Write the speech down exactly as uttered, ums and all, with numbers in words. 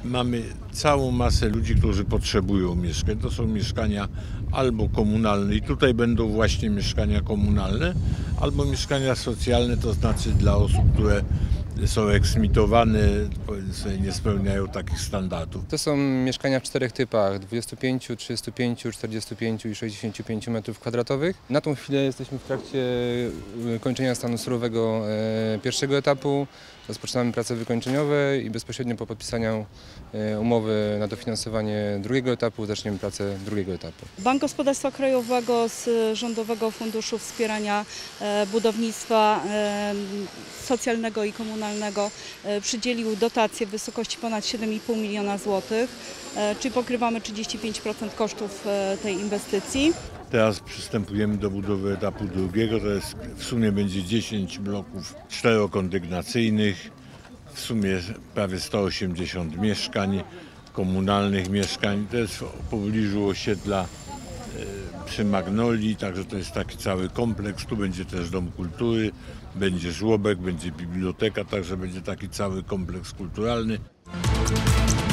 mamy całą masę ludzi, którzy potrzebują mieszkań. To są mieszkania albo komunalne i tutaj będą właśnie mieszkania komunalne, albo mieszkania socjalne, to znaczy dla osób, które są eksmitowane, powiedzmy, nie spełniają takich standardów. To są mieszkania w czterech typach: dwudziestu pięciu, trzydziestu pięciu, czterdziestu pięciu i sześćdziesięciu pięciu metrów kwadratowych. Na tą chwilę jesteśmy w trakcie kończenia stanu surowego pierwszego etapu. Rozpoczynamy prace wykończeniowe i bezpośrednio po podpisaniu umowy na dofinansowanie drugiego etapu zaczniemy pracę drugiego etapu. Bank Gospodarstwa Krajowego z Rządowego Funduszu Wspierania Budownictwa Socjalnego i Komunalnego przydzielił dotację w wysokości ponad siedem i pół miliona złotych, czyli pokrywamy trzydzieści pięć procent kosztów tej inwestycji. Teraz przystępujemy do budowy etapu drugiego, to jest w sumie będzie dziesięć bloków czterokondygnacyjnych, w sumie prawie sto osiemdziesiąt mieszkań, komunalnych mieszkań. To jest w pobliżu osiedla przy Magnolii, także to jest taki cały kompleks. Tu będzie też Dom Kultury, będzie żłobek, będzie biblioteka, także będzie taki cały kompleks kulturalny.